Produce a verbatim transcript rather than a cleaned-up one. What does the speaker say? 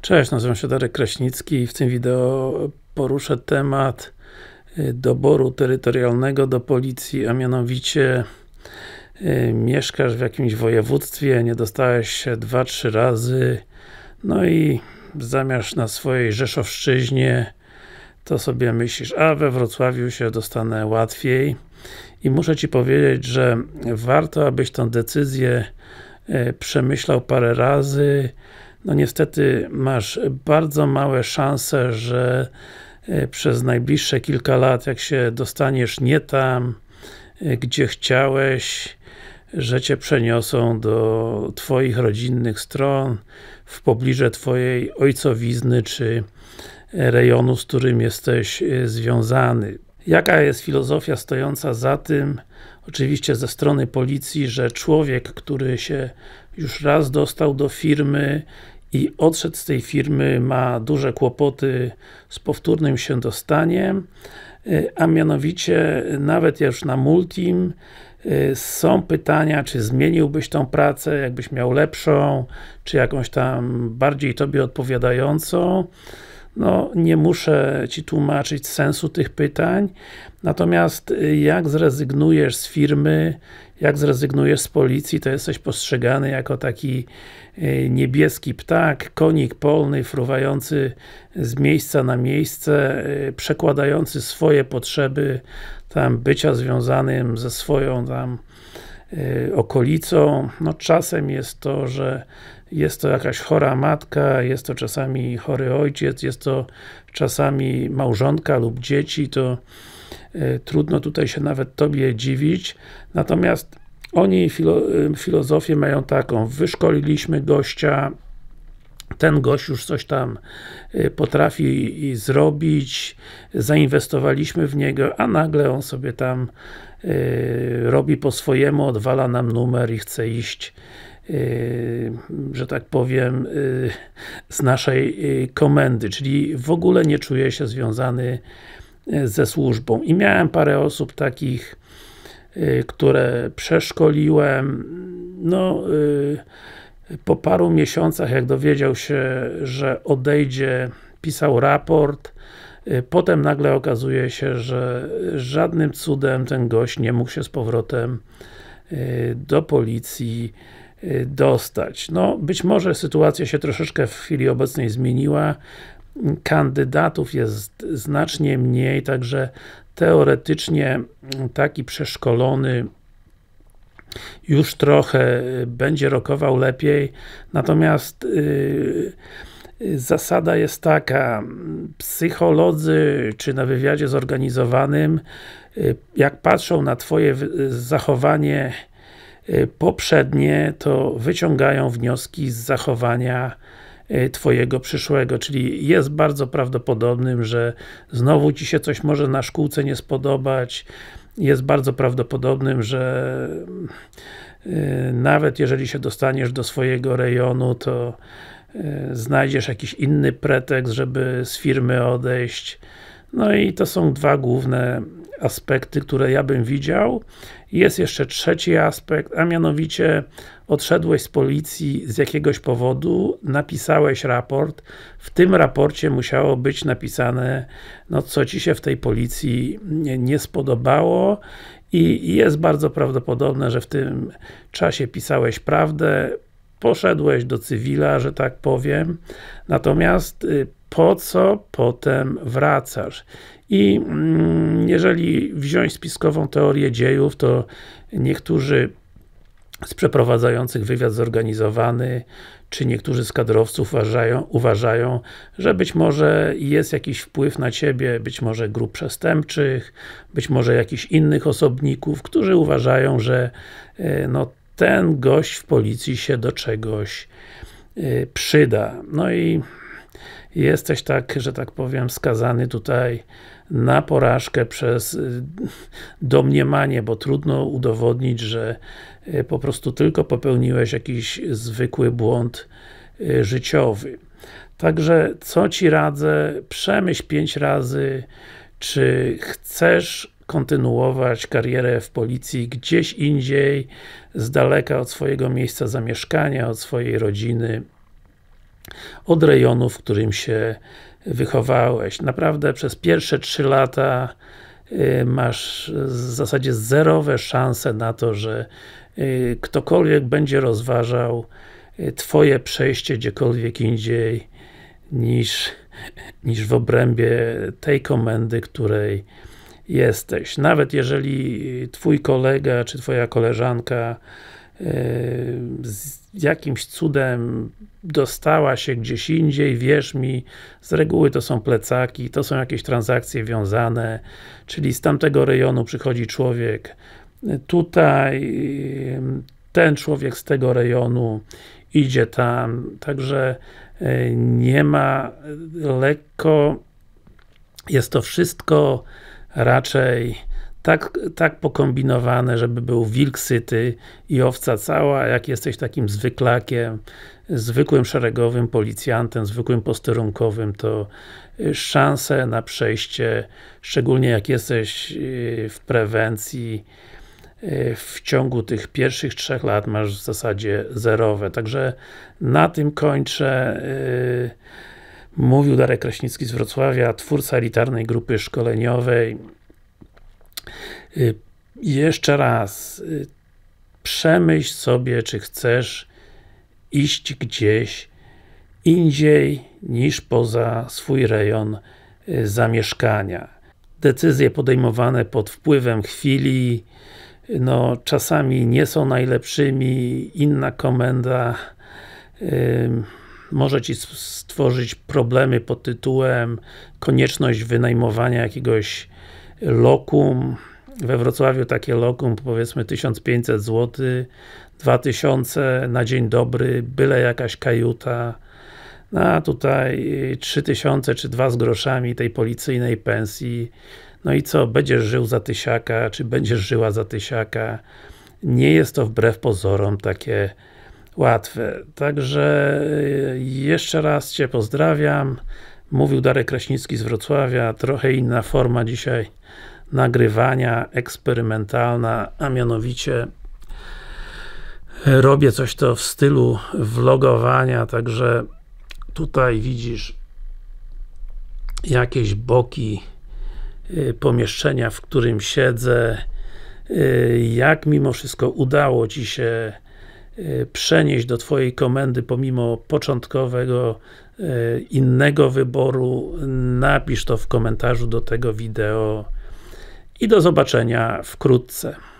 Cześć, nazywam się Darek Kraśnicki i w tym wideo poruszę temat doboru terytorialnego do policji, a mianowicie mieszkasz w jakimś województwie, nie dostałeś się dwa trzy razy, no i zamiast na swojej Rzeszowszczyźnie, to sobie myślisz, a we Wrocławiu się dostanę łatwiej. I muszę Ci powiedzieć, że warto, abyś tę decyzję przemyślał parę razy. No niestety masz bardzo małe szanse, że przez najbliższe kilka lat, jak się dostaniesz nie tam, gdzie chciałeś, że Cię przeniosą do Twoich rodzinnych stron, w pobliże Twojej ojcowizny, czy rejonu, z którym jesteś związany. Jaka jest filozofia stojąca za tym? Oczywiście ze strony policji, że człowiek, który się już raz dostał do firmy i odszedł z tej firmy, ma duże kłopoty z powtórnym się dostaniem, a mianowicie nawet już na Multim są pytania, czy zmieniłbyś tą pracę, jakbyś miał lepszą, czy jakąś tam bardziej Tobie odpowiadającą. No, nie muszę Ci tłumaczyć sensu tych pytań, natomiast jak zrezygnujesz z firmy, jak zrezygnujesz z policji, to jesteś postrzegany jako taki niebieski ptak, konik polny, fruwający z miejsca na miejsce, przekładający swoje potrzeby tam bycia związanym ze swoją tam okolicą. No czasem jest to, że jest to jakaś chora matka, jest to czasami chory ojciec, jest to czasami małżonka lub dzieci, to y, trudno tutaj się nawet Tobie dziwić. Natomiast oni filo, y, filozofię mają taką: wyszkoliliśmy gościa, ten gość już coś tam y, potrafi zrobić, zainwestowaliśmy w niego, a nagle on sobie tam y, robi po swojemu, odwala nam numer i chce iść, Yy, że tak powiem, yy, z naszej yy, komendy, czyli w ogóle nie czuję się związany yy, ze służbą. I miałem parę osób takich, yy, które przeszkoliłem. No, yy, po paru miesiącach, jak dowiedział się, że odejdzie, pisał raport. Yy, potem nagle okazuje się, że żadnym cudem ten gość nie mógł się z powrotem yy, do policji dostać. No, być może sytuacja się troszeczkę w chwili obecnej zmieniła, kandydatów jest znacznie mniej, także teoretycznie taki przeszkolony już trochę będzie rokował lepiej, natomiast yy, zasada jest taka: psycholodzy, czy na wywiadzie zorganizowanym, yy, jak patrzą na Twoje zachowanie poprzednie, to wyciągają wnioski z zachowania Twojego przyszłego, czyli jest bardzo prawdopodobnym, że znowu Ci się coś może na szkółce nie spodobać, jest bardzo prawdopodobnym, że nawet jeżeli się dostaniesz do swojego rejonu, to znajdziesz jakiś inny pretekst, żeby z firmy odejść. No i to są dwa główne aspekty, które ja bym widział. Jest jeszcze trzeci aspekt, a mianowicie odszedłeś z policji z jakiegoś powodu, napisałeś raport, w tym raporcie musiało być napisane, no co Ci się w tej policji nie, nie spodobało, i jest bardzo prawdopodobne, że w tym czasie pisałeś prawdę, poszedłeś do cywila, że tak powiem, natomiast po co potem wracasz? I mm, jeżeli wziąć spiskową teorię dziejów, to niektórzy z przeprowadzających wywiad zorganizowany, czy niektórzy z kadrowców uważają, uważają, że być może jest jakiś wpływ na Ciebie, być może grup przestępczych, być może jakichś innych osobników, którzy uważają, że no, ten gość w policji się do czegoś y, przyda. No i jesteś tak, że tak powiem, skazany tutaj na porażkę przez domniemanie, bo trudno udowodnić, że po prostu tylko popełniłeś jakiś zwykły błąd życiowy. Także co Ci radzę? Przemyśl pięć razy, czy chcesz kontynuować karierę w policji gdzieś indziej, z daleka od swojego miejsca zamieszkania, od swojej rodziny, od rejonu, w którym się wychowałeś. Naprawdę przez pierwsze trzy lata y, masz w zasadzie zerowe szanse na to, że y, ktokolwiek będzie rozważał y, twoje przejście gdziekolwiek indziej niż, niż w obrębie tej komendy, której jesteś. Nawet jeżeli twój kolega, czy twoja koleżanka yy, z jakimś cudem dostała się gdzieś indziej, wierz mi, z reguły to są plecaki, to są jakieś transakcje wiązane, czyli z tamtego rejonu przychodzi człowiek tutaj, ten człowiek z tego rejonu idzie tam, także nie ma lekko, jest to wszystko raczej tak, tak pokombinowane, żeby był wilk syty i owca cała, jak jesteś takim zwyklakiem, zwykłym szeregowym policjantem, zwykłym posterunkowym, to szanse na przejście, szczególnie jak jesteś w prewencji, w ciągu tych pierwszych trzech lat masz w zasadzie zerowe. Także na tym kończę. Mówił Darek Kraśnicki z Wrocławia, twórca elitarnej grupy szkoleniowej. Jeszcze raz, przemyśl sobie, czy chcesz iść gdzieś indziej niż poza swój rejon zamieszkania. Decyzje podejmowane pod wpływem chwili, no czasami nie są najlepszymi, inna komenda yy, może ci stworzyć problemy pod tytułem konieczność wynajmowania jakiegoś lokum. We Wrocławiu takie lokum, powiedzmy tysiąc pięćset złotych, dwa tysiące na dzień dobry, byle jakaś kajuta, no, a tutaj trzy tysiące czy dwa z groszami tej policyjnej pensji. No i co, będziesz żył za tysiaka, czy będziesz żyła za tysiaka? Nie jest to wbrew pozorom takie łatwe. Także jeszcze raz Cię pozdrawiam. Mówił Darek Kraśnicki z Wrocławia. Trochę inna forma dzisiaj nagrywania, eksperymentalna, a mianowicie robię coś to w stylu vlogowania, także tutaj widzisz jakieś boki pomieszczenia, w którym siedzę, jak mimo wszystko udało Ci się przenieść do Twojej komendy pomimo początkowego innego wyboru, napisz to w komentarzu do tego wideo i do zobaczenia wkrótce.